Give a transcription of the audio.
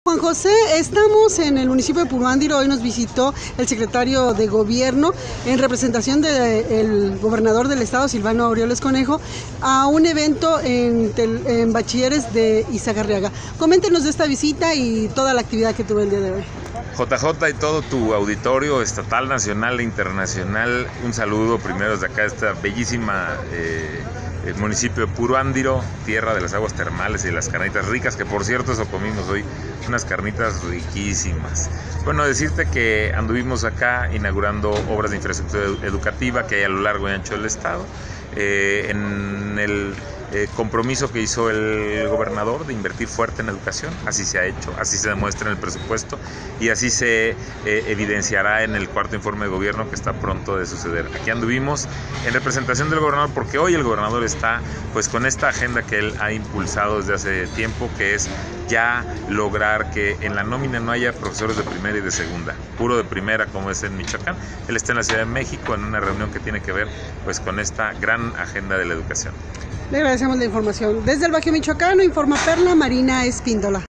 Juan José, estamos en el municipio de Puruándiro. Hoy nos visitó el secretario de Gobierno en representación del gobernador del estado, Silvano Aureoles Conejo, a un evento en bachilleres de Izagarriaga. Coméntenos de esta visita y toda la actividad que tuvo el día de hoy. JJ y todo tu auditorio estatal, nacional e internacional, un saludo primero desde acá, esta bellísima el municipio de Puruándiro, tierra de las aguas termales y de las carnitas ricas, que por cierto eso comimos hoy, unas carnitas riquísimas. Bueno, decirte que anduvimos acá inaugurando obras de infraestructura educativa que hay a lo largo y ancho del estado, en el compromiso que hizo el gobernador de invertir fuerte en educación, así se ha hecho, así se demuestra en el presupuesto y así se evidenciará en el cuarto informe de gobierno que está pronto de suceder. Aquí anduvimos en representación del gobernador porque hoy el gobernador está pues con esta agenda que él ha impulsado desde hace tiempo, que es ya lograr que en la nómina no haya profesores de primera y de segunda, puro de primera como es en Michoacán. Él está en la Ciudad de México en una reunión que tiene que ver pues con esta gran agenda de la educación. Le agradecemos la información. Desde el Bajío Michoacano informa Perla Marina Espíndola.